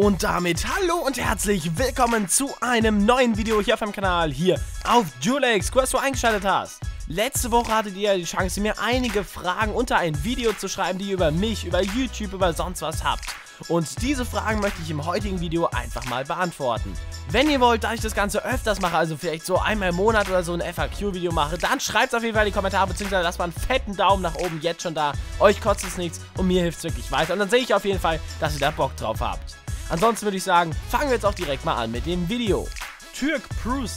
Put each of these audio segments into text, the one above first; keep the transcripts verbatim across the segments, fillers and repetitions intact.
Und damit hallo und herzlich willkommen zu einem neuen Video hier auf meinem Kanal, hier auf Julex. Cool, dass du eingeschaltet hast. Letzte Woche hattet ihr die Chance, mir einige Fragen unter ein Video zu schreiben, die ihr über mich, über YouTube, über sonst was habt. Und diese Fragen möchte ich im heutigen Video einfach mal beantworten. Wenn ihr wollt, dass ich das Ganze öfters mache, also vielleicht so einmal im Monat oder so ein F A Q-Video mache, dann schreibt es auf jeden Fall in die Kommentare, beziehungsweise lasst mal einen fetten Daumen nach oben jetzt schon da. Euch kostet es nichts und mir hilft es wirklich weiter. Und dann sehe ich auf jeden Fall, dass ihr da Bock drauf habt. Ansonsten würde ich sagen, fangen wir jetzt auch direkt mal an mit dem Video. Türk Bruce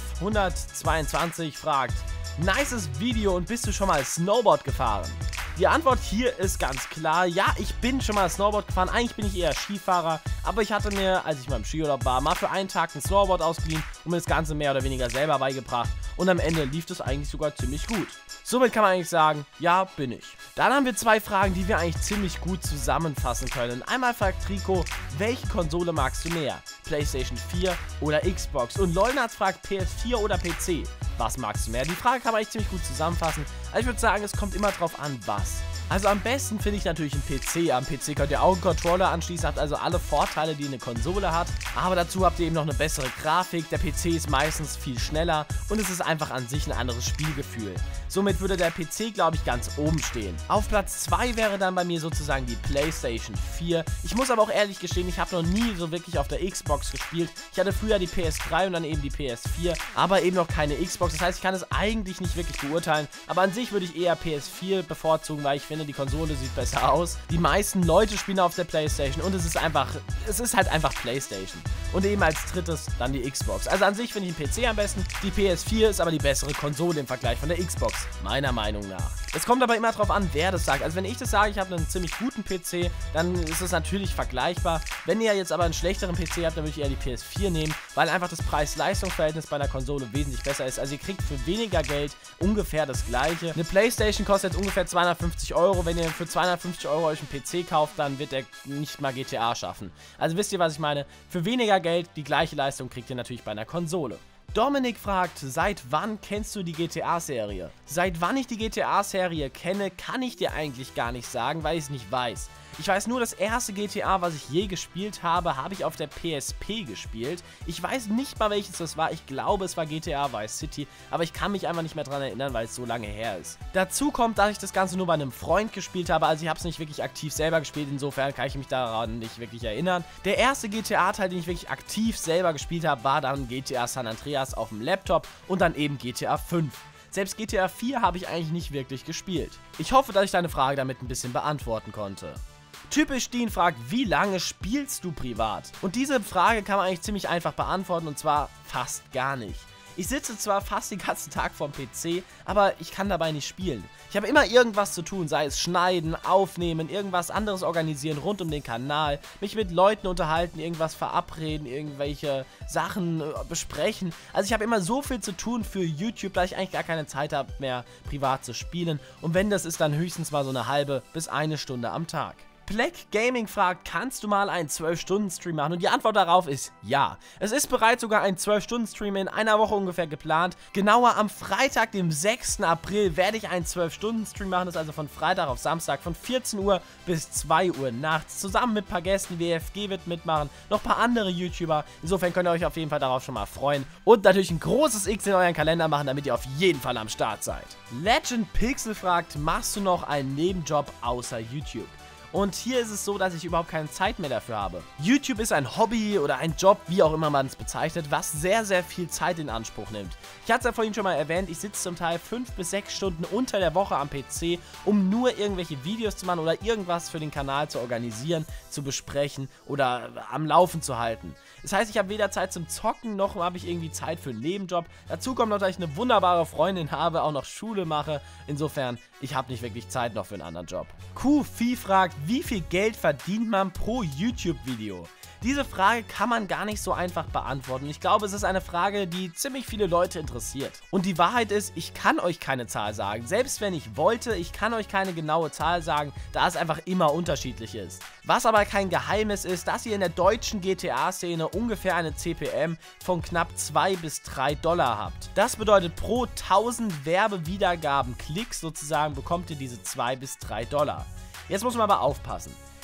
zwölfhundertzweiundzwanzig fragt: Nices Video, und bist du schon mal Snowboard gefahren? Die Antwort hier ist ganz klar: Ja, ich bin schon mal Snowboard gefahren. Eigentlich bin ich eher Skifahrer, aber ich hatte mir, als ich mal im Skiurlaub war, mal für einen Tag ein Snowboard ausgeliehen und mir das Ganze mehr oder weniger selber beigebracht. Und am Ende lief das eigentlich sogar ziemlich gut. Somit kann man eigentlich sagen, ja, bin ich. Dann haben wir zwei Fragen, die wir eigentlich ziemlich gut zusammenfassen können. Einmal fragt Trico: Welche Konsole magst du mehr? PlayStation vier oder Xbox? Und Lolnatz fragt: P S vier oder P C? Was magst du mehr? Die Frage kann man eigentlich ziemlich gut zusammenfassen. Also ich würde sagen, es kommt immer drauf an, was. Also am besten finde ich natürlich einen P C. Am P C könnt ihr auch einen Controller anschließen, habt also alle Vorteile, die eine Konsole hat. Aber dazu habt ihr eben noch eine bessere Grafik. Der P C ist meistens viel schneller und es ist einfach an sich ein anderes Spielgefühl. Somit würde der P C, glaube ich, ganz oben stehen. Auf Platz zwei wäre dann bei mir sozusagen die PlayStation vier. Ich muss aber auch ehrlich gestehen, ich habe noch nie so wirklich auf der Xbox gespielt. Ich hatte früher die P S drei und dann eben die P S vier, aber eben noch keine Xbox. Das heißt, ich kann es eigentlich nicht wirklich beurteilen. Aber an sich würde ich eher P S vier bevorzugen, weil ich finde, die Konsole sieht besser aus. Die meisten Leute spielen auf der PlayStation und es ist einfach, es ist halt einfach PlayStation. Und eben als drittes dann die Xbox. Also an sich finde ich den P C am besten. Die P S vier ist aber die bessere Konsole im Vergleich von der Xbox, meiner Meinung nach. Es kommt aber immer darauf an, wer das sagt. Also wenn ich das sage, ich habe einen ziemlich guten P C, dann ist es natürlich vergleichbar. Wenn ihr jetzt aber einen schlechteren P C habt, dann würde ich eher die P S vier nehmen, weil einfach das Preis-Leistungs-Verhältnis bei einer Konsole wesentlich besser ist. Also ihr kriegt für weniger Geld ungefähr das gleiche. Eine PlayStation kostet jetzt ungefähr zweihundertfünfzig Euro. Wenn ihr für zweihundertfünfzig Euro euch einen P C kauft, dann wird der nicht mal G T A schaffen. Also wisst ihr, was ich meine? Für weniger Geld die gleiche Leistung kriegt ihr natürlich bei einer Konsole. Dominik fragt: Seit wann kennst du die G T A-Serie? Seit wann ich die G T A-Serie kenne, kann ich dir eigentlich gar nicht sagen, weil ich es nicht weiß. Ich weiß nur, das erste G T A, was ich je gespielt habe, habe ich auf der P S P gespielt. Ich weiß nicht mal, welches das war. Ich glaube, es war G T A Vice City, aber ich kann mich einfach nicht mehr daran erinnern, weil es so lange her ist. Dazu kommt, dass ich das Ganze nur bei einem Freund gespielt habe, also ich habe es nicht wirklich aktiv selber gespielt, insofern kann ich mich daran nicht wirklich erinnern. Der erste G T A-Teil, den ich wirklich aktiv selber gespielt habe, war dann G T A San Andreas auf dem Laptop und dann eben G T A fünf. Selbst G T A vier habe ich eigentlich nicht wirklich gespielt. Ich hoffe, dass ich deine Frage damit ein bisschen beantworten konnte. Typisch Dean fragt: Wie lange spielst du privat? Und diese Frage kann man eigentlich ziemlich einfach beantworten, und zwar fast gar nicht. Ich sitze zwar fast den ganzen Tag vorm P C, aber ich kann dabei nicht spielen. Ich habe immer irgendwas zu tun, sei es schneiden, aufnehmen, irgendwas anderes organisieren rund um den Kanal, mich mit Leuten unterhalten, irgendwas verabreden, irgendwelche Sachen äh, besprechen. Also ich habe immer so viel zu tun für YouTube, dass ich eigentlich gar keine Zeit habe mehr privat zu spielen. Und wenn das ist, dann höchstens mal so eine halbe bis eine Stunde am Tag. Black Gaming fragt: Kannst du mal einen zwölf Stunden Stream machen? Und die Antwort darauf ist ja. Es ist bereits sogar ein zwölf Stunden Stream in einer Woche ungefähr geplant. Genauer am Freitag, dem sechsten April, werde ich einen zwölf Stunden Stream machen. Das ist also von Freitag auf Samstag von vierzehn Uhr bis zwei Uhr nachts. Zusammen mit ein paar Gästen. W F G wird mitmachen. Noch ein paar andere YouTuber. Insofern könnt ihr euch auf jeden Fall darauf schon mal freuen. Und natürlich ein großes X in euren Kalender machen, damit ihr auf jeden Fall am Start seid. Legend Pixel fragt: Machst du noch einen Nebenjob außer YouTube? Und hier ist es so, dass ich überhaupt keine Zeit mehr dafür habe. YouTube ist ein Hobby oder ein Job, wie auch immer man es bezeichnet, was sehr, sehr viel Zeit in Anspruch nimmt. Ich hatte es ja vorhin schon mal erwähnt, ich sitze zum Teil fünf bis sechs Stunden unter der Woche am P C, um nur irgendwelche Videos zu machen oder irgendwas für den Kanal zu organisieren, zu besprechen oder am Laufen zu halten. Das heißt, ich habe weder Zeit zum Zocken, noch habe ich irgendwie Zeit für einen Nebenjob. Dazu kommt noch, dass ich eine wunderbare Freundin habe, auch noch Schule mache. Insofern, ich habe nicht wirklich Zeit noch für einen anderen Job. Q-Fi fragt: Wie viel Geld verdient man pro YouTube-Video? Diese Frage kann man gar nicht so einfach beantworten. Ich glaube, es ist eine Frage, die ziemlich viele Leute interessiert. Und die Wahrheit ist, ich kann euch keine Zahl sagen. Selbst wenn ich wollte, ich kann euch keine genaue Zahl sagen, da es einfach immer unterschiedlich ist. Was aber kein Geheimnis ist, dass ihr in der deutschen G T A-Szene ungefähr eine C P M von knapp zwei bis drei Dollar habt. Das bedeutet, pro tausend Werbewiedergaben, Klicks sozusagen, bekommt ihr diese zwei bis drei Dollar. Jetzt muss man aber aufpassen.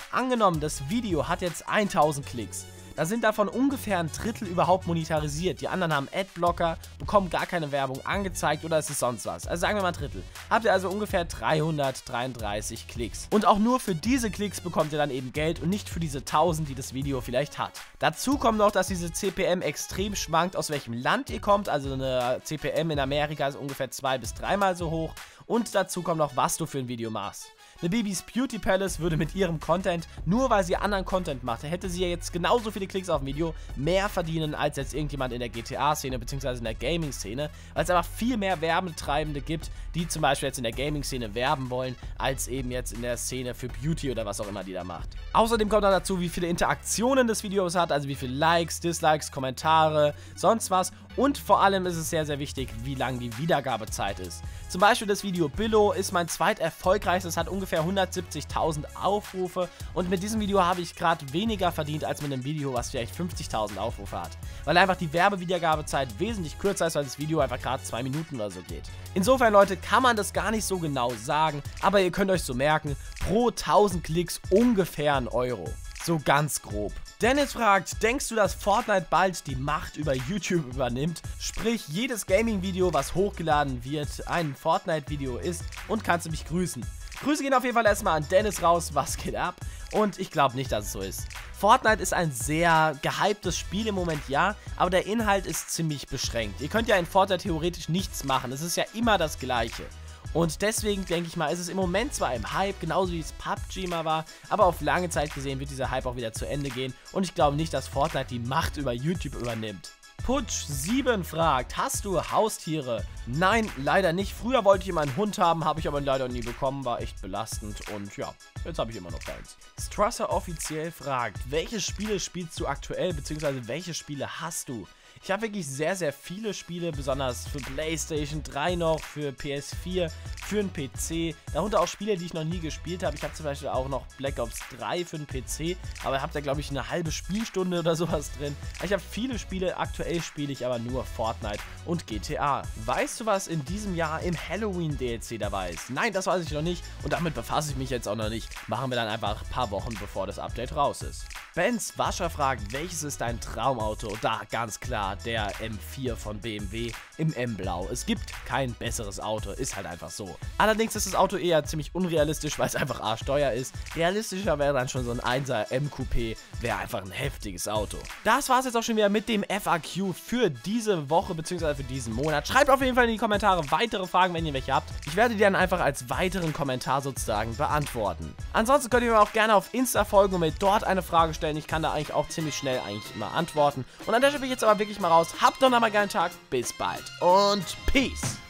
Angenommen, das Video hat jetzt tausend Klicks. Da sind davon ungefähr ein Drittel überhaupt monetarisiert. Die anderen haben Adblocker, bekommen gar keine Werbung angezeigt oder es ist sonst was. Also sagen wir mal ein Drittel. Habt ihr also ungefähr dreihundertdreiunddreißig Klicks. Und auch nur für diese Klicks bekommt ihr dann eben Geld und nicht für diese tausend, die das Video vielleicht hat. Dazu kommt noch, dass diese C P M extrem schwankt, aus welchem Land ihr kommt. Also eine C P M in Amerika ist ungefähr zwei bis dreimal so hoch. Und dazu kommt noch, was du für ein Video machst. Eine Bibis Beauty Palace würde mit ihrem Content, nur weil sie anderen Content macht, hätte sie ja jetzt genauso viele Klicks auf dem Video, mehr verdienen als jetzt irgendjemand in der G T A-Szene bzw. in der Gaming-Szene, weil es einfach viel mehr Werbetreibende gibt, die zum Beispiel jetzt in der Gaming-Szene werben wollen, als eben jetzt in der Szene für Beauty oder was auch immer die da macht. Außerdem kommt dann dazu, wie viele Interaktionen das Video hat, also wie viele Likes, Dislikes, Kommentare, sonst was. Und vor allem ist es sehr, sehr wichtig, wie lang die Wiedergabezeit ist. Zum Beispiel das Video Billo ist mein zweiterfolgreichstes, hat ungefähr hundertsiebzigtausend Aufrufe. Und mit diesem Video habe ich gerade weniger verdient als mit einem Video, was vielleicht fünfzigtausend Aufrufe hat. Weil einfach die Werbewiedergabezeit wesentlich kürzer ist, weil das Video einfach gerade zwei Minuten oder so geht. Insofern, Leute, kann man das gar nicht so genau sagen. Aber ihr könnt euch so merken, pro tausend Klicks ungefähr ein Euro. So ganz grob. Dennis fragt, denkst du, dass Fortnite bald die Macht über YouTube übernimmt? Sprich, jedes Gaming-Video, was hochgeladen wird, ein Fortnite-Video ist, und kannst du mich grüßen. Grüße gehen auf jeden Fall erstmal an Dennis raus, was geht ab? Und ich glaube nicht, dass es so ist. Fortnite ist ein sehr gehyptes Spiel im Moment, ja, aber der Inhalt ist ziemlich beschränkt. Ihr könnt ja in Fortnite theoretisch nichts machen, es ist ja immer das Gleiche. Und deswegen denke ich mal, ist es im Moment zwar im Hype, genauso wie es P U B G mal war, aber auf lange Zeit gesehen wird dieser Hype auch wieder zu Ende gehen und ich glaube nicht, dass Fortnite die Macht über YouTube übernimmt. Putsch sieben fragt, hast du Haustiere? Nein, leider nicht. Früher wollte ich immer einen Hund haben, habe ich aber leider nie bekommen, war echt belastend und ja, jetzt habe ich immer noch keins. Strasser offiziell fragt, welche Spiele spielst du aktuell, beziehungsweise welche Spiele hast du? Ich habe wirklich sehr, sehr viele Spiele, besonders für PlayStation drei noch, für P S vier, für den P C. Darunter auch Spiele, die ich noch nie gespielt habe. Ich habe zum Beispiel auch noch Black Ops drei für den P C, aber habt da, glaube ich, eine halbe Spielstunde oder sowas drin. Ich habe viele Spiele, aktuell spiele ich aber nur Fortnite und G T A. Weißt du, was in diesem Jahr im Halloween-D L C dabei ist? Nein, das weiß ich noch nicht und damit befasse ich mich jetzt auch noch nicht. Machen wir dann einfach ein paar Wochen, bevor das Update raus ist. Benz Wascher fragt, welches ist dein Traumauto? Da ganz klar der M vier von B M W im M-Blau. Es gibt kein besseres Auto, ist halt einfach so. Allerdings ist das Auto eher ziemlich unrealistisch, weil es einfach arschteuer ist. Realistischer wäre dann schon so ein einser M-Coupé, wäre einfach ein heftiges Auto. Das war es jetzt auch schon wieder mit dem F A Q für diese Woche bzw. für diesen Monat. Schreibt auf jeden Fall in die Kommentare weitere Fragen, wenn ihr welche habt. Ich werde die dann einfach als weiteren Kommentar sozusagen beantworten. Ansonsten könnt ihr mir auch gerne auf Insta folgen und mir dort eine Frage stellen. Ich kann da eigentlich auch ziemlich schnell eigentlich immer antworten. Und an der Stelle bin ich jetzt aber wirklich mal raus. Habt doch noch mal einen geilen Tag. Bis bald und Peace.